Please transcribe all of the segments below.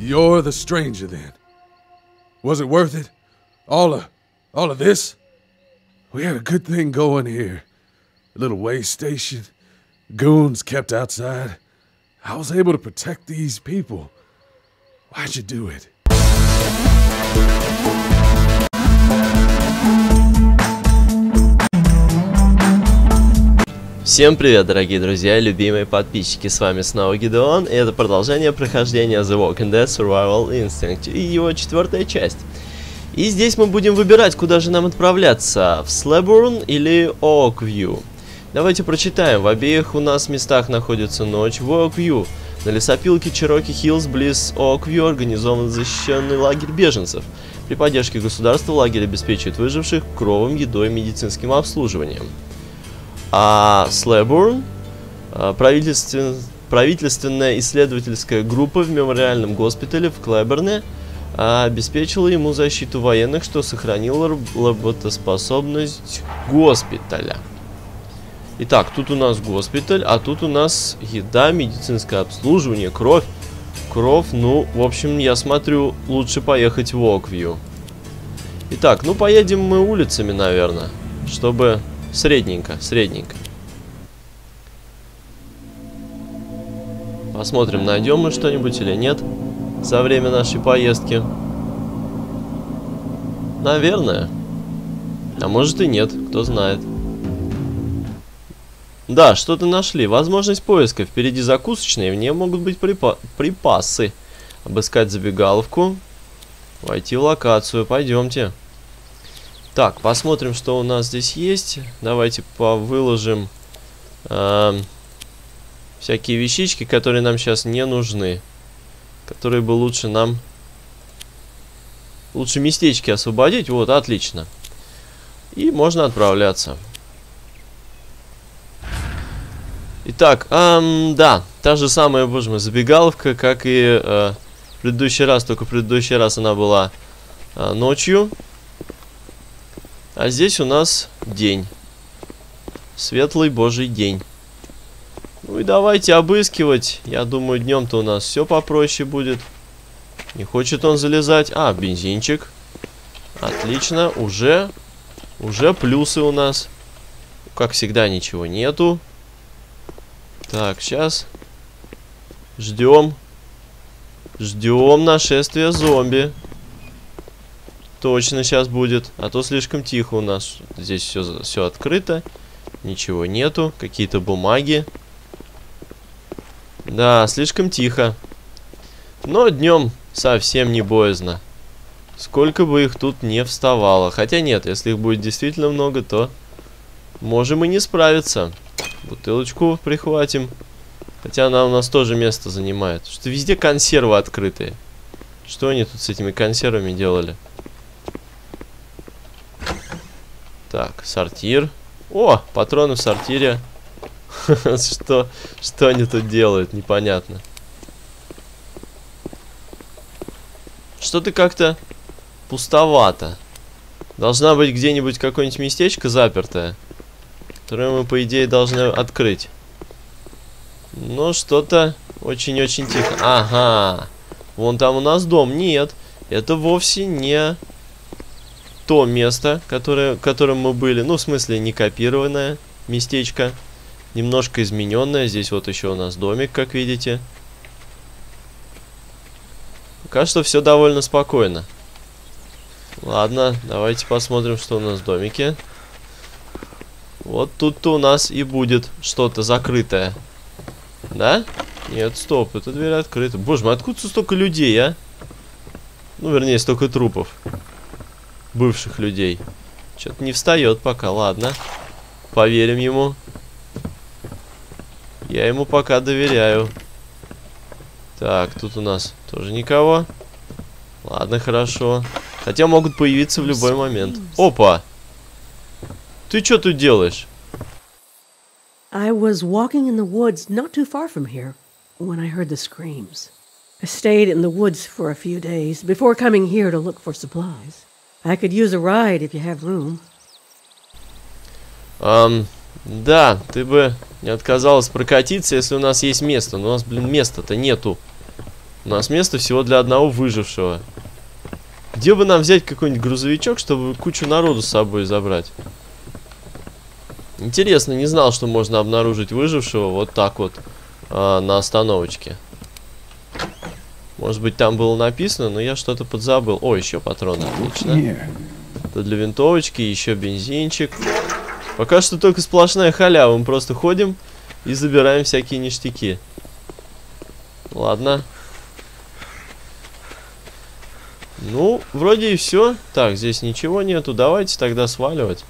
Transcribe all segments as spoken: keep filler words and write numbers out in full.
You're the stranger then. Was it worth it? All of, all of this? We had a good thing going here. A little way station, goons kept outside. I was able to protect these people. Why'd you do it? Всем привет, дорогие друзья и любимые подписчики, с вами снова Гидеон, и это продолжение прохождения The Walking Dead Survival Instinct и его четвертая часть. И здесь мы будем выбирать, куда же нам отправляться, в Slaughterburn или Oakview. Давайте прочитаем, в обеих у нас местах находится ночь. В Oakview, на лесопилке Cherokee Hills, близ Oakview, организован защищенный лагерь беженцев. При поддержке государства лагерь обеспечивает выживших кровом, едой и медицинским обслуживанием. А Slaughterburn, правительствен... правительственная исследовательская группа в мемориальном госпитале в Клэберне, обеспечила ему защиту военных, что сохранило работоспособность госпиталя. Итак, тут у нас госпиталь, а тут у нас еда, медицинское обслуживание, кровь. Кровь, ну, в общем, я смотрю, лучше поехать в Oakview. Итак, ну, поедем мы улицами, наверное, чтобы... Средненько, средненько. Посмотрим, найдем мы что-нибудь или нет за время нашей поездки. Наверное. А может и нет, кто знает. Да, что-то нашли. Возможность поиска. Впереди закусочные, в ней могут быть припа припасы. Обыскать забегаловку. Войти в локацию. Пойдемте. Так, посмотрим, что у нас здесь есть. Давайте повыложим э, всякие вещички, которые нам сейчас не нужны. Которые бы лучше нам... Лучше местечки освободить. Вот, отлично. И можно отправляться. Итак, эм, да, та же самая, боже мой, забегаловка, как и э, в предыдущий раз. Только в предыдущий раз она была э, ночью. А здесь у нас день. Светлый божий день. Ну и давайте обыскивать. Я думаю, днем-то у нас все попроще будет. Не хочет он залезать. А, бензинчик. Отлично. Уже, уже плюсы у нас. Как всегда, ничего нету. Так, сейчас. Ждем. Ждем нашествия зомби. Точно сейчас будет, а то слишком тихо у нас. Здесь все, все открыто, ничего нету, какие-то бумаги. Да, слишком тихо. Но днем совсем не боязно. Сколько бы их тут не вставало. Хотя нет, если их будет действительно много, то можем и не справиться. Бутылочку прихватим. Хотя она у нас тоже место занимает. Что везде консервы открытые. Что они тут с этими консервами делали? Так, сортир. О, патроны в сортире. Что, что они тут делают, непонятно. Что-то как-то пустовато. Должна быть где-нибудь какое-нибудь местечко запертое, которое мы, по идее, должны открыть. Но что-то очень-очень тихо. Ага. Вон там у нас дом. Нет, это вовсе не... то место, которое, которым мы были, ну, в смысле, не копированное местечко, немножко измененное. Здесь вот еще у нас домик, как видите. Пока что все довольно спокойно. Ладно, давайте посмотрим, что у нас в домике. Вот тут-то у нас и будет что-то закрытое. Да? Нет, стоп, эта дверь открыта. Боже мой, откуда столько людей, а? Ну, вернее, столько трупов. Бывших людей. Что-то не встает пока, ладно. Поверим ему. Я ему пока доверяю. Так, тут у нас тоже никого. Ладно, хорошо. Хотя могут появиться в любой момент. Опа! Ты что тут делаешь? I was walking in the woods not too far from here when I heard the screams. I stayed in the woods for a few days before coming here to look for supplies. I could use a ride if you have room. Um, да, ты бы не отказалась прокатиться, если у нас есть место. Но у нас, блин, места-то нету. У нас место всего для одного выжившего. Где бы нам взять какой-нибудь грузовичок, чтобы кучу народу с собой забрать? Интересно, не знал, что можно обнаружить выжившего вот так вот э, на остановочке. Может быть, там было написано, но я что-то подзабыл. О, еще патроны, отлично. Это для винтовочки, еще бензинчик. Пока что только сплошная халява. Мы просто ходим и забираем всякие ништяки. Ладно. Ну, вроде и все. Так, здесь ничего нету. Давайте тогда сваливать.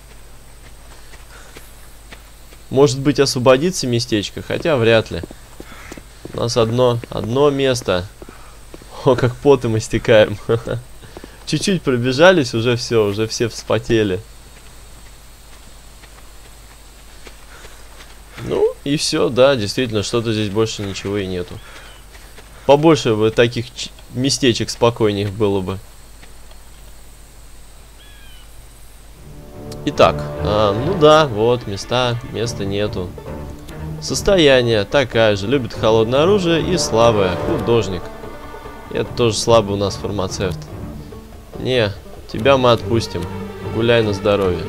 Может быть, освободится местечко, хотя вряд ли. У нас одно, одно место. О, как потом истекаем. Чуть-чуть пробежались, уже все, уже все вспотели. Ну, и все, да, действительно, что-то здесь больше ничего и нету. Побольше бы таких местечек спокойнее было бы. Итак, а, ну да, вот, места, места нету. Состояние такая же, любит холодное оружие и слабое, художник. Это тоже слабый у нас фармацевт. Не, тебя мы отпустим. Гуляй на здоровье.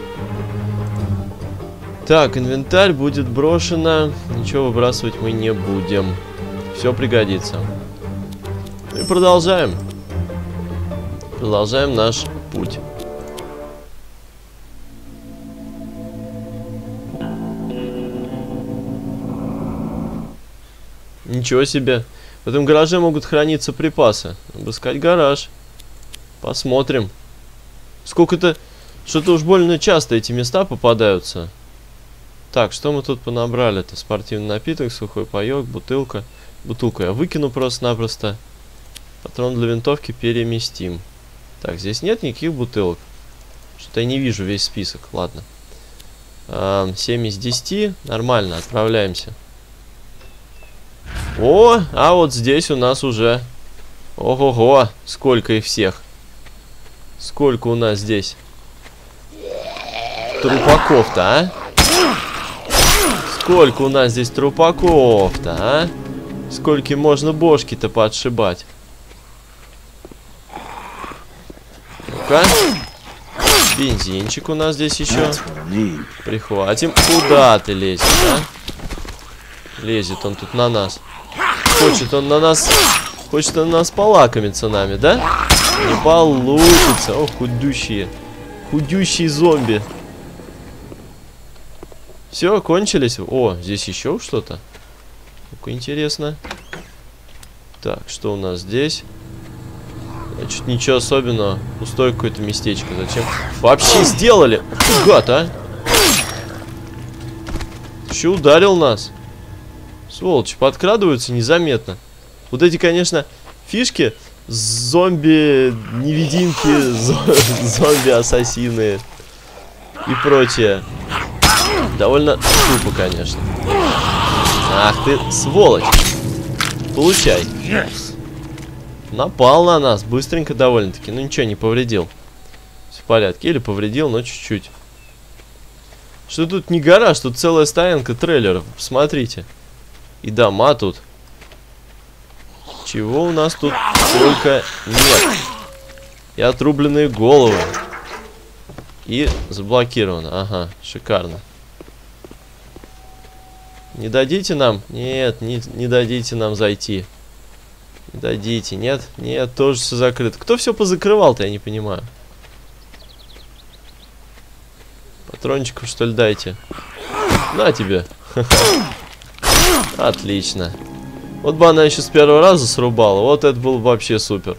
Так, инвентарь будет брошено. Ничего выбрасывать мы не будем. Все пригодится. И продолжаем. Продолжаем наш путь. Ничего себе. В этом гараже могут храниться припасы. Обыскать гараж. Посмотрим. Сколько-то... Что-то уж больно часто эти места попадаются. Так, что мы тут понабрали-то? Спортивный напиток, сухой паёк, бутылка. Бутылку я выкину просто-напросто. Патрон для винтовки переместим. Так, здесь нет никаких бутылок. Что-то я не вижу весь список. Ладно. А, семь из десяти. Нормально, отправляемся. О, а вот здесь у нас уже... Ого-го, сколько их всех. Сколько у нас здесь трупаков-то, а? Сколько у нас здесь трупаков-то, а? Сколько можно бошки-то подшибать? Ну-ка. Бензинчик у нас здесь еще. Прихватим. Куда ты лезешь, а? Лезет он тут на нас. Хочет он на нас... Хочет он на нас полакомиться нами, да? Не получится. О, худющие. Худющие зомби. Все, кончились. О, здесь еще что-то. Ну-ка, интересно. Так, что у нас здесь? Значит, ничего особенного. Пустое какое-то местечко. Зачем? Вообще сделали. Ты гад, а? Еще ударил нас. Сволочи, подкрадываются незаметно. Вот эти, конечно, фишки. Зомби-невидимки, зомби-ассасины и прочее. Довольно тупо, конечно. Ах ты, сволочь. Получай. Напал на нас. Быстренько довольно-таки. Ну ничего, не повредил. Все в порядке. Или повредил, но чуть-чуть. Что тут не гараж, тут целая стоянка трейлеров. Посмотрите. И дома тут. Чего у нас тут только нет. И отрубленные головы. И заблокировано. Ага, шикарно. Не дадите нам? Нет, не, не дадите нам зайти. Не дадите. Нет, нет, тоже все закрыто. Кто все позакрывал-то, я не понимаю. Патрончиков, что ли, дайте. На тебе. Отлично. Вот бы она еще с первого раза срубала. Вот это было бы вообще супер.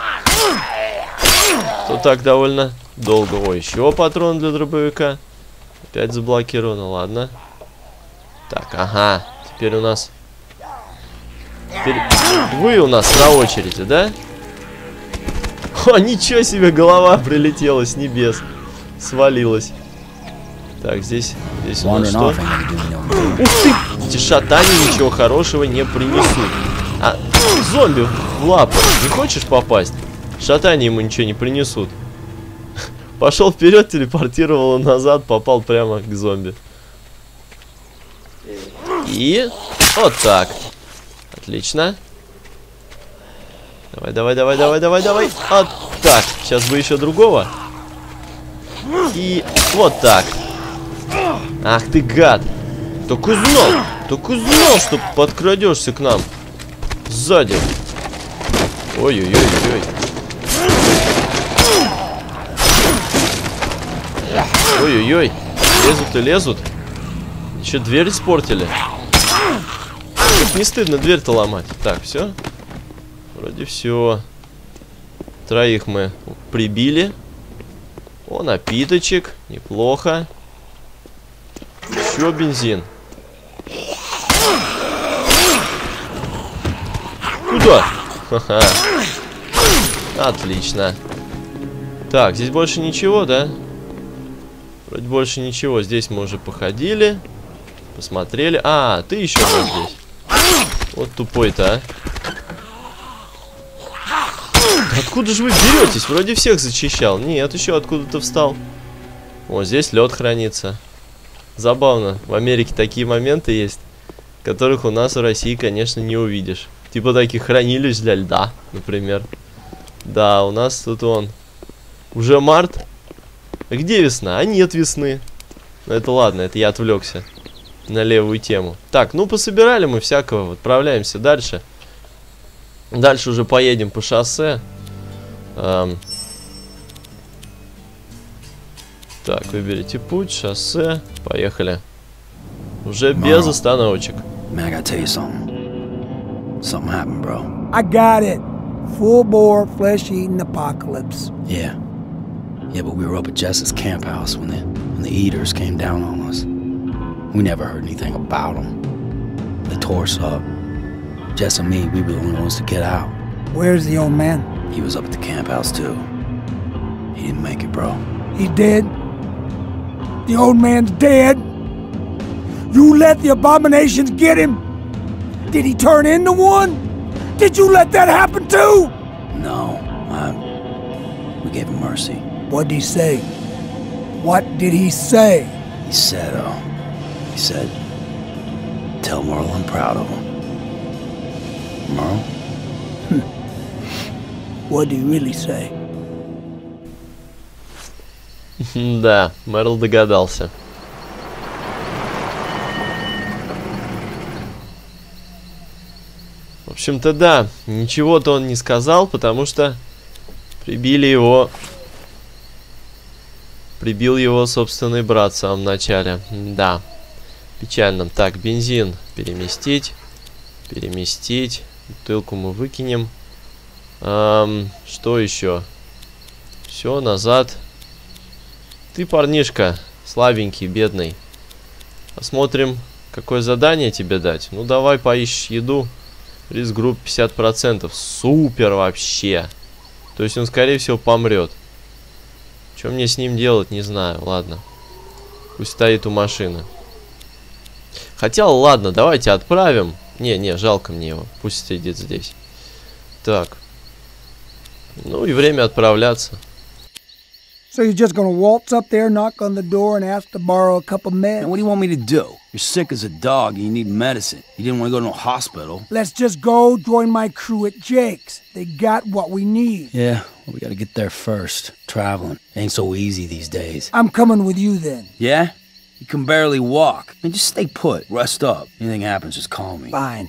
То так довольно долго. Ой, еще патрон для дробовика. Опять заблокировано, ладно. Так, ага. Теперь у нас... Теперь вы у нас на очереди, да? О, ничего себе, голова прилетела с небес. Свалилась. Так, здесь... Здесь у нас что? Ух ты! Эти шатани ничего хорошего не принесут. А, зомби в лапу. Не хочешь попасть? Шатани ему ничего не принесут. Пошел вперед, телепортировал назад, попал прямо к зомби. И вот так. Отлично. Давай, давай, давай, давай, давай, давай. Вот так. Сейчас бы еще другого. И вот так. Ах ты гад. Так и знал. Так и знал, что подкрадешься к нам. Сзади. Ой-ой-ой-ой. Ой-ой-ой. Лезут и лезут. Еще дверь испортили. Как не стыдно дверь-то ломать. Так, все. Вроде все. Троих мы прибили. О, напиточек. Неплохо. Еще бензин. Куда? Ха-ха. Отлично. Так, здесь больше ничего, да? Вроде больше ничего. Здесь мы уже походили. Посмотрели. А, ты еще вот здесь. Вот тупой-то, а. Откуда же вы беретесь? Вроде всех зачищал. Нет, еще откуда-то встал. О, здесь лед хранится. Забавно. В Америке такие моменты есть, которых у нас в России, конечно, не увидишь. Типа таких хранилищ для льда, например. Да, у нас тут он. Уже март. А где весна? А нет весны. Ну это ладно, это я отвлекся на левую тему. Так, ну пособирали мы всякого. Отправляемся дальше. Дальше уже поедем по шоссе. Эм. Так, выберите путь, шоссе. Поехали. Уже без остановочек. Man, I gotta tell you something. Something happened, bro. I got it. Full bore, flesh-eating apocalypse. Yeah. Yeah, but we were up at Jess's camp house when the when the eaters came down on us. We never heard anything about them. They tore us up. Jess and me, we were the only ones to get out. Where's the old man? He was up at the camp house too. He didn't make it, bro. He's dead? The old man's dead? You let the abominations get him? Did he turn into one? Did you let that happen too? No, I... We gave him mercy. What'd he say? What did he say? He said, uh... He said... Tell Merle I'm proud of him. Merle? What'd he really say? Да, Мерл догадался. В общем-то, да, ничего-то он не сказал, потому что прибили его... Прибил его собственный брат в самом начале. Да, печально. Так, бензин переместить. Переместить. Бутылку мы выкинем. Эм, что еще? Все, назад. Ты, парнишка, слабенький, бедный. Посмотрим, какое задание тебе дать. Ну, давай поищешь еду. Риск групп пятьдесят процентов. Супер вообще. То есть он, скорее всего, помрет. Что мне с ним делать, не знаю. Ладно. Пусть стоит у машины. Хотя, ладно, давайте отправим. Не, не, жалко мне его. Пусть сидит здесь. Так. Ну и время отправляться. So you're just gonna waltz up there, knock on the door, and ask to borrow a cup of meds? And what do you want me to do? You're sick as a dog and you need medicine. You didn't want to go to no hospital. Let's just go join my crew at Jake's. They got what we need. Yeah, well, we gotta get there first. Traveling ain't so easy these days. I'm coming with you then. Yeah? You can barely walk. Man, just stay put. Rest up. Anything happens, just call me. Fine.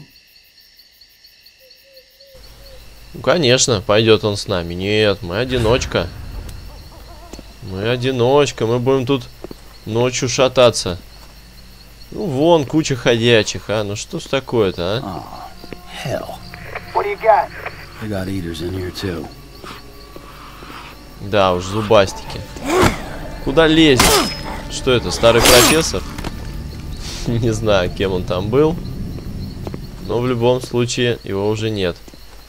Ну, конечно, пойдет он с нами. Нет, мы одиночка. Мы одиночка. Мы будем тут ночью шататься. Ну, вон, куча ходячих, а. Ну, что ж такое-то, а? Oh, hell. What do you got? They got eaters in here, too. Да уж, зубастики. Куда лезет? Что это, старый профессор? Не знаю, кем он там был. Но в любом случае его уже нет.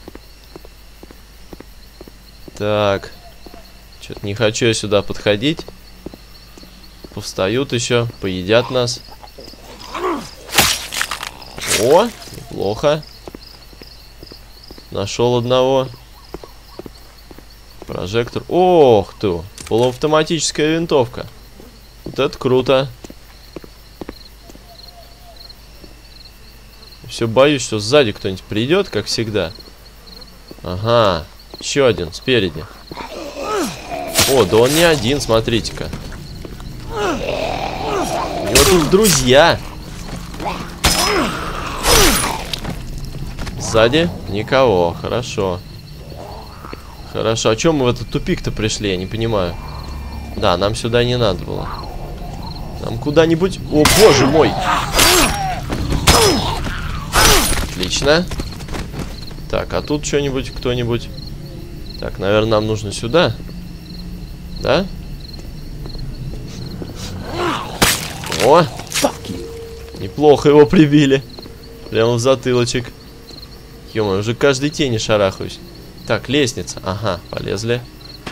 Так. Что-то не хочу я сюда подходить. Повстают еще, поедят нас. О, неплохо. Нашел одного. Прожектор. Ох ты, полуавтоматическая винтовка. Вот это круто. Все боюсь, что сзади кто-нибудь придет, как всегда. Ага, еще один спереди. О, да он не один, смотрите-ка. У него тут друзья. Сзади никого, хорошо. Хорошо, а чем мы в этот тупик-то пришли, я не понимаю. Да, нам сюда не надо было. Нам куда-нибудь... О, боже мой! Отлично. Так, а тут что-нибудь, кто-нибудь... Так, наверное, нам нужно сюда. Да? О! Неплохо его прибили. Прямо в затылочек. Ё-моё, уже каждой тени шарахаюсь. Так, лестница. Ага, полезли.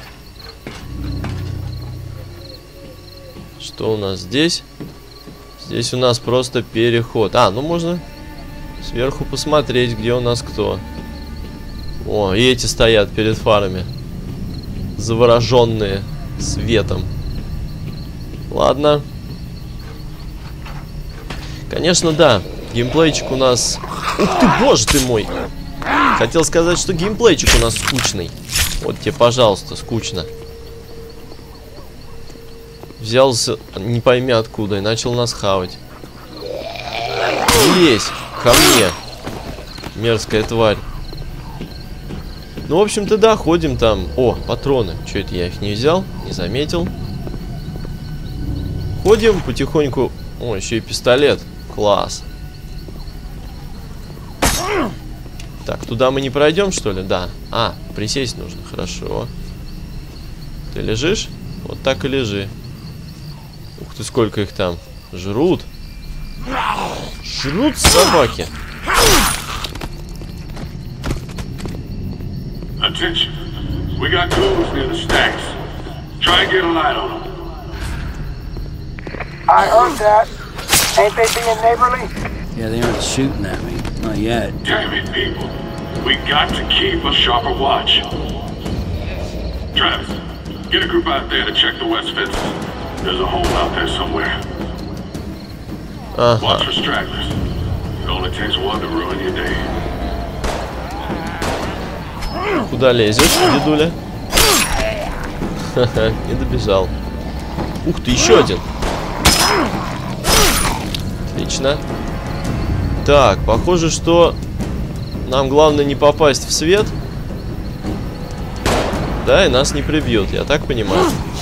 Что у нас здесь? Здесь у нас просто переход. А, ну можно сверху посмотреть, где у нас кто. О, и эти стоят перед фарами. Завороженные светом. Ладно. Конечно, да. Геймплейчик у нас... Ух ты, боже ты мой! Хотел сказать, что геймплейчик у нас скучный. Вот тебе, пожалуйста, скучно. Взялся, не пойми откуда, и начал нас хавать. Не лезь ко мне, мерзкая тварь. Ну, в общем-то, да, ходим там. О, патроны. Что это, я их не взял? Не заметил. Ходим потихоньку. О, еще и пистолет. Класс. Так, туда мы не пройдем, что ли? Да. А, присесть нужно. Хорошо. Ты лежишь? Вот так и лежи. Ух ты, сколько их там. Жрут. Жрут собаки. Attention. We got goons near the stacks. Try and get a light on them. I heard that. Ain't they being neighborly? Yeah, they aren't shooting at me. Not yet. Damn it, people. We got to keep a sharper watch. Travis, get a group out there to check the west fences. There's a hole out there somewhere. Uh-huh. Watch for stragglers. It only takes one to ruin your day. Куда лезешь, дедуля? Ха-ха, не добежал. Ух ты, еще один. Отлично. Так, похоже, что нам главное не попасть в свет. Да, и нас не прибьют, я так понимаю.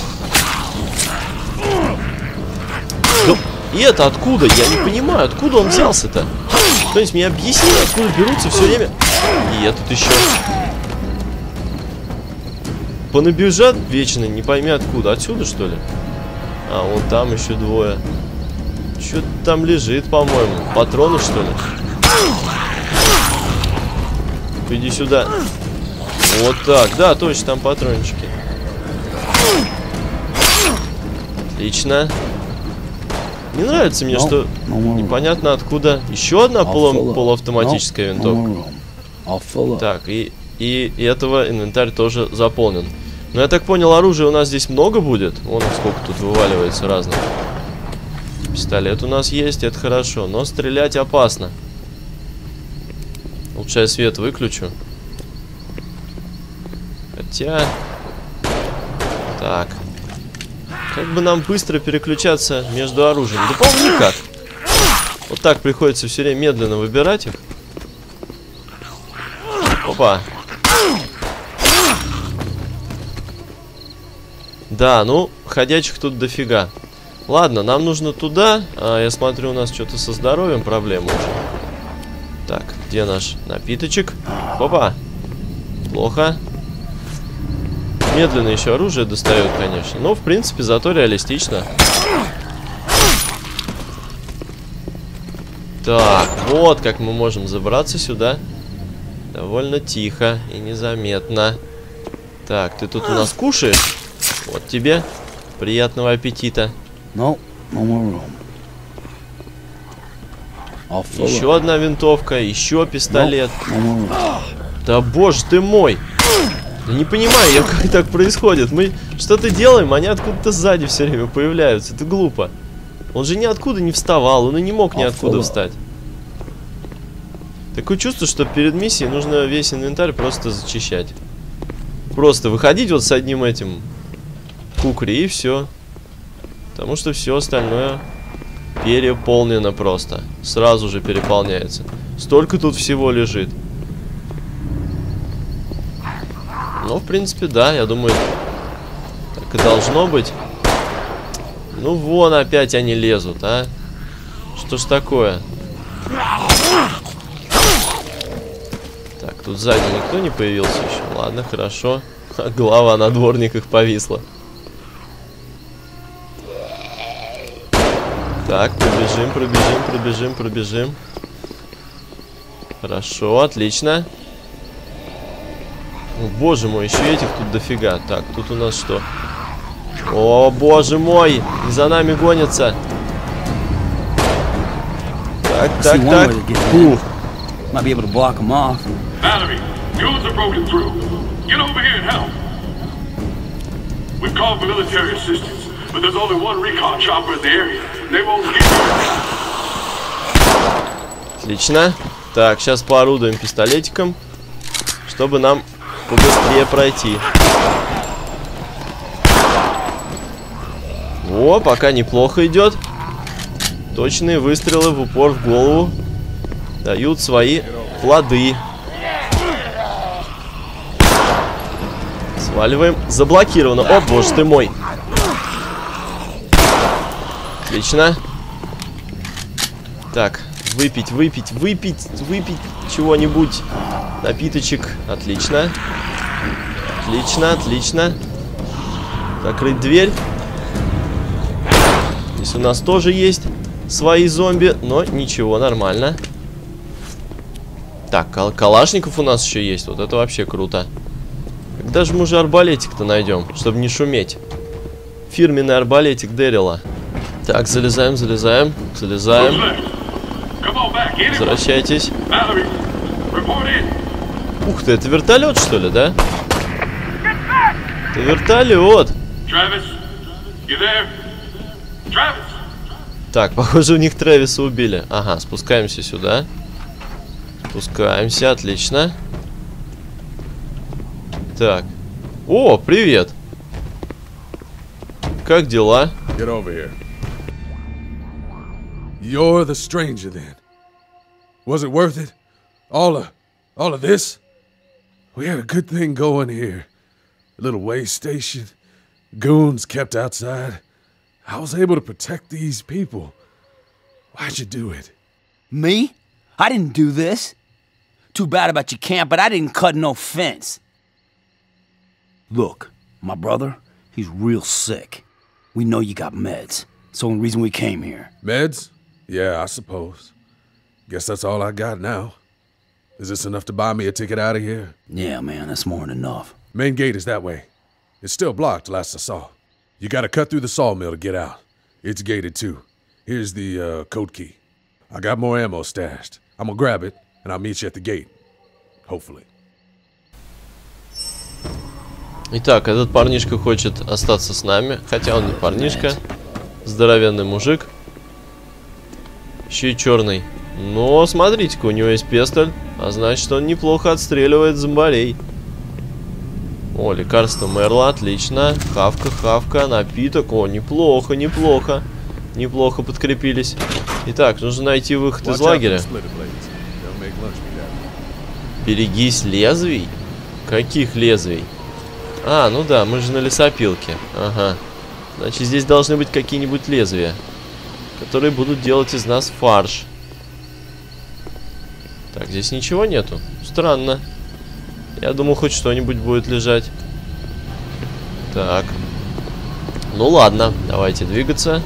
Да, и это откуда? Я не понимаю, откуда он взялся-то? Кто-нибудь мне объяснил, откуда берутся все время? И я тут еще... Понабежат вечно, не пойми откуда. Отсюда, что ли? А, вон там еще двое. Что-то там лежит, по-моему. Патроны, что ли? Иди сюда. Вот так. Да, точно, там патрончики. Отлично. Не нравится мне, что непонятно откуда. Еще одна полу полуавтоматическая винтовка. Так, и, и, и этого инвентарь тоже заполнен. Но я так понял, оружия у нас здесь много будет. Вон сколько тут вываливается разных. Пистолет у нас есть, это хорошо. Но стрелять опасно. Лучше я свет выключу. Хотя... Так. Как бы нам быстро переключаться между оружием? Да, по-моему, никак. Вот так приходится все время медленно выбирать их. Опа. Да, ну, ходячих тут дофига. Ладно, нам нужно туда. А, я смотрю, у нас что-то со здоровьем проблемы уже. Так, где наш напиточек? Опа. Плохо. Медленно еще оружие достает, конечно. Но, в принципе, зато реалистично. Так, вот как мы можем забраться сюда. Довольно тихо и незаметно. Так, ты тут у нас кушаешь? Вот тебе. Приятного аппетита. No, no more room. Еще одна винтовка, еще пистолет. No, no more room. Да боже ты мой! Я не понимаю, я, как так происходит. Мы что-то делаем, они откуда-то сзади все время появляются. Это глупо. Он же ниоткуда не вставал, он и не мог ниоткуда встать. Такое чувство, что перед миссией нужно весь инвентарь просто зачищать. Просто выходить вот с одним этим кукри и все. Потому что все остальное переполнено просто. Сразу же переполняется. Столько тут всего лежит. Ну, в принципе, да, я думаю, так и должно быть. Ну, вон опять они лезут, а. Что ж такое? Так, тут сзади никто не появился еще. Ладно, хорошо. Голова на дворниках повисла. Так, пробежим, пробежим, пробежим, пробежим. Хорошо, отлично. О, боже мой, еще этих тут дофига. Так, тут у нас что? О, боже мой, за нами гонятся. Так, так, так. Ух. Mallory, goons are broken through. Get over here and help. We've called for military assistance, but there's only one recon chopper in the area. They won't get you. Отлично. Так, сейчас поорудуем пистолетиком, чтобы нам побыстрее пройти. О, пока неплохо идет. Точные выстрелы в упор в голову дают свои плоды. Сваливаем. Заблокировано. О, боже ты мой. Отлично. Так, выпить, выпить, выпить, выпить чего-нибудь. Напиточек. Отлично. Отлично, отлично. Закрыть дверь. Здесь у нас тоже есть свои зомби, но ничего, нормально. Так, кал калашников у нас еще есть. Вот это вообще круто. Когда же мы уже арбалетик-то найдем, чтобы не шуметь? Фирменный арбалетик Дэрила. Так, залезаем, залезаем, залезаем. Возвращайтесь. Ух ты, это вертолет, что ли, да? Это вертолет. Так, похоже, у них Трэвиса убили. Ага, спускаемся сюда. Спускаемся, отлично. Так. О, привет. Как дела? Get over here. You're the stranger then. Was it worth it? All of, all of this? We had a good thing going here. A little way station. Goons kept outside. I was able to protect these people. Why'd you do it? Me? I didn't do this. Too bad about your camp, but I didn't cut no fence. Look, my brother, he's real sick. We know you got meds. It's the only reason we came here. Meds? Yeah, I suppose. Guess that's all I got now. Is this enough to buy me a ticket out of here? Yeah, man, that's more than enough. Main gate is that way. It's still blocked, last I saw. You gotta cut through the sawmill to get out. It's gated too. Here's the uh, code key. I got more ammo stashed. I'm gonna grab it, and I'll meet you at the gate. Hopefully. Итак, этот парнишка хочет остаться с нами. Хотя он не парнишка. Здоровенный мужик. Еще и черный. Но смотрите-ка, у него есть пистоль. А значит, он неплохо отстреливает зомбарей. О, лекарство Мерла, отлично. Хавка, хавка, напиток. О, неплохо, неплохо. Неплохо подкрепились. Итак, нужно найти выход из лагеря. Берегись лезвий? Каких лезвий? А, ну да, мы же на лесопилке. Ага. Значит, здесь должны быть какие-нибудь лезвия, которые будут делать из нас фарш. Так, здесь ничего нету. Странно. Я думал, хоть что-нибудь будет лежать. Так. Ну ладно, давайте двигаться.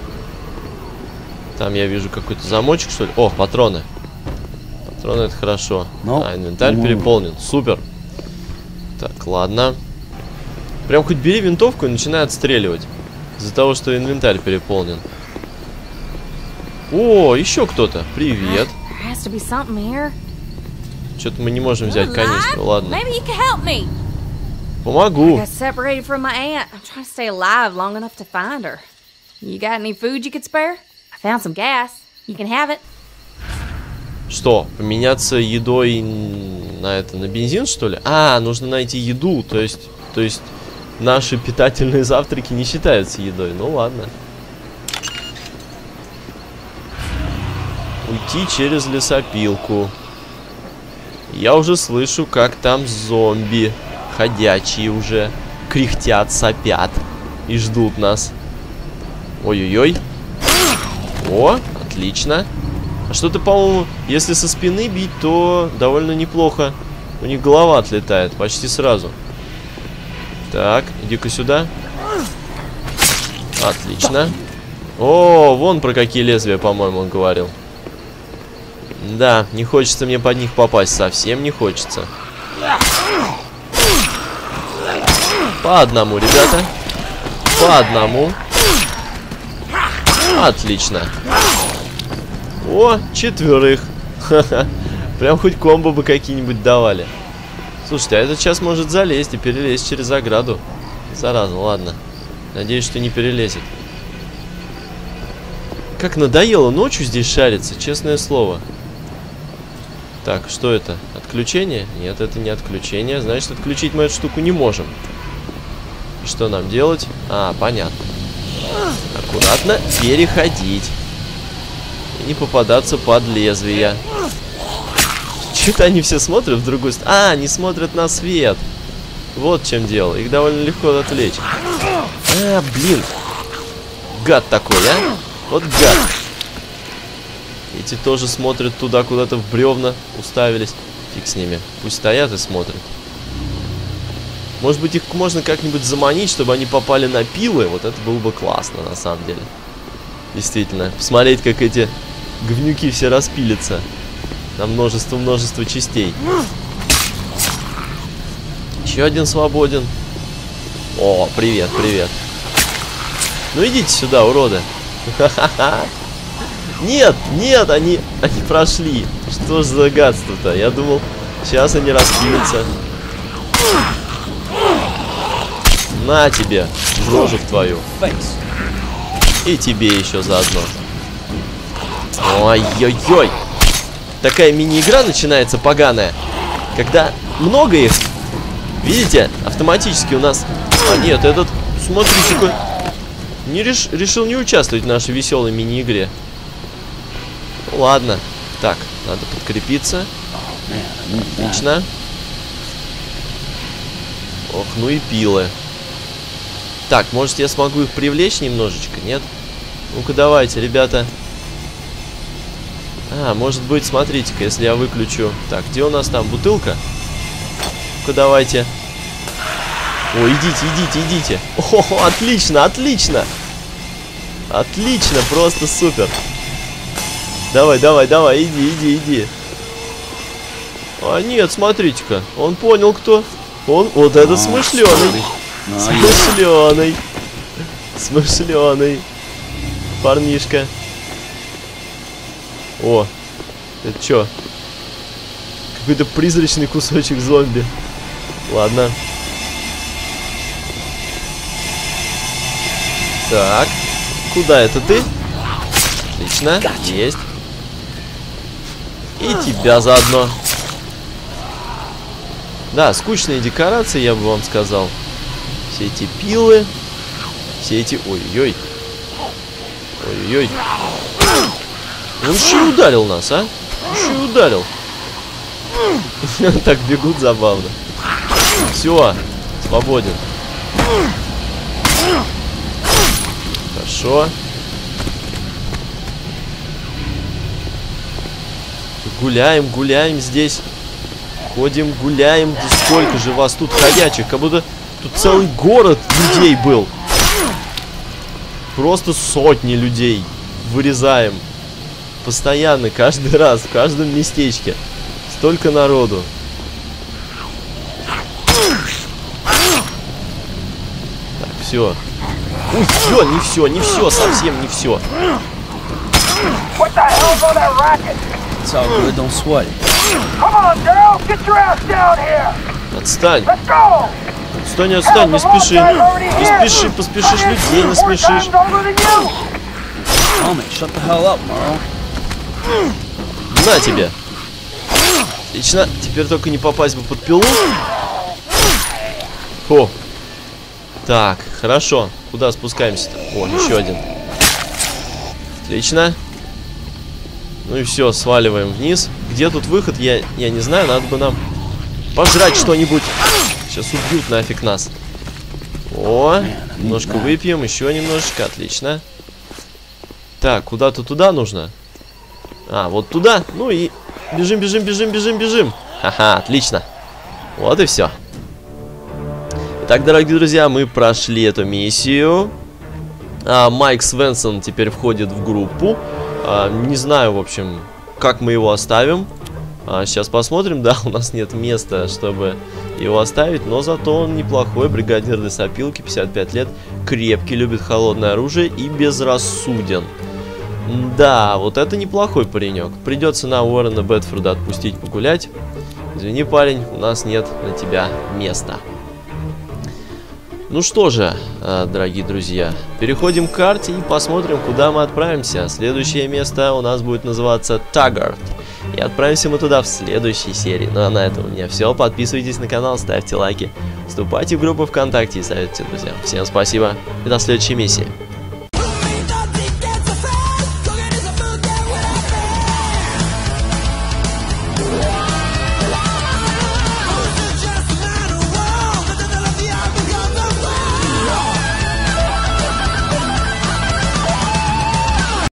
Там я вижу какой-то замочек, что ли. О, патроны. Патроны, это хорошо. No. А, инвентарь переполнен. Супер. Так, ладно. Прям хоть бери винтовку и начинай отстреливать. Из-за того, что инвентарь переполнен. О, еще кто-то. Привет. Что-то мы не можем взять канистру. Ладно. Помогу. Что, поменяться едой на это, на бензин, что ли? А, нужно найти еду, то есть, то есть наши питательные завтраки не считаются едой. Ну ладно. Уйти через лесопилку. Я уже слышу, как там зомби ходячие уже кряхтят, сопят и ждут нас. Ой-ой-ой. О, отлично. А что-то, по-моему, если со спины бить, то довольно неплохо. У них голова отлетает почти сразу. Так, иди-ка сюда. Отлично. О, вон про какие лезвия, по-моему, он говорил. Да, не хочется мне под них попасть, совсем не хочется. По одному, ребята. По одному. Отлично. О, четверых. Ха-ха. Прям хоть комбо бы какие-нибудь давали. Слушайте, а этот сейчас может залезть и перелезть через ограду. Зараза, ладно. Надеюсь, что не перелезет. Как надоело ночью здесь шариться, честное слово. Так, что это? Отключение? Нет, это не отключение. Значит, отключить мы эту штуку не можем. И что нам делать? А, понятно. Аккуратно переходить. И не попадаться под лезвие. Что-то они все смотрят в другую сторону. А, они смотрят на свет. Вот в чем дело. Их довольно легко отвлечь. А, блин. Гад такой, а? Вот гад. Эти тоже смотрят туда, куда-то в бревна уставились. Фиг с ними. Пусть стоят и смотрят. Может быть, их можно как-нибудь заманить, чтобы они попали на пилы. Вот это было бы классно, на самом деле. Действительно. Посмотреть, как эти говнюки все распилятся. На множество-множество частей. Еще один свободен. О, привет, привет. Ну идите сюда, уроды. Ха-ха-ха. Нет, нет, они, они прошли. Что ж за гадство-то? Я думал, сейчас они распилятся. На тебе, рожу в твою. И тебе еще заодно. Ой-ой-ой. Такая мини-игра начинается поганая. Когда много их. Видите, автоматически у нас... А нет, этот, смотрите-ка, не реш... решил не участвовать в нашей веселой мини-игре. Ладно. Так, надо подкрепиться. Отлично. Ох, ну и пилы. Так, может, я смогу их привлечь немножечко, нет? Ну-ка, давайте, ребята. А, может быть, смотрите-ка, если я выключу... Так, где у нас там бутылка? Ну-ка, давайте. О, идите, идите, идите. О, отлично, отлично. Отлично, просто супер. Давай, давай, давай, иди, иди, иди. А нет, смотрите-ка, он понял, кто. Он, вот это смышленый. Смышленый. Смышленый. Парнишка. О, это что? Какой-то призрачный кусочек зомби. Ладно. Так, куда это ты? Отлично, есть. И тебя заодно. Да, скучные декорации, я бы вам сказал. Все эти пилы. Все эти... Ой-ой-ой. Ой-ой-ой. Он еще и ударил нас, а? Еще и ударил. Так бегут забавно. Все, свободен. Хорошо. Гуляем, гуляем здесь. Ходим, гуляем. Да сколько же вас тут ходячих? Как будто тут целый город людей был. Просто сотни людей. Вырезаем. Постоянно, каждый раз, в каждом местечке. Столько народу. Так, все. Ой, все, не все, не все, совсем не все. Отстань. Отстань, отстань, не спеши. Не спеши, поспешишь, людей не спешишь. На тебе. Отлично. Теперь только не попасть бы под пилу. Фу. Так, хорошо. Куда спускаемся-то? О, еще один. Отлично. Ну и все, сваливаем вниз. Где тут выход, я, я не знаю. Надо бы нам пожрать что-нибудь. Сейчас убьют нафиг нас. О, немножко выпьем, еще немножечко. Отлично. Так, куда-то туда нужно. А, вот туда. Ну и бежим, бежим, бежим, бежим, бежим. Ха-ха, отлично. Вот и все. Итак, дорогие друзья, мы прошли эту миссию. а, Майк Свенсон теперь входит в группу. а, Не знаю, в общем, как мы его оставим. а, Сейчас посмотрим. Да, у нас нет места, чтобы его оставить. Но зато он неплохой. Бригадир лесопилки, пятьдесят пять лет. Крепкий, любит холодное оружие и безрассуден. Да, вот это неплохой паренек. Придется на Уоррена Бетфорда отпустить погулять. Извини, парень, у нас нет на тебя места. Ну что же, дорогие друзья, переходим к карте и посмотрим, куда мы отправимся. Следующее место у нас будет называться Таггарт. И отправимся мы туда в следующей серии. Ну а на этом у меня все. Подписывайтесь на канал, ставьте лайки, вступайте в группу ВКонтакте и советуйте друзьям. Всем спасибо и до следующей миссии.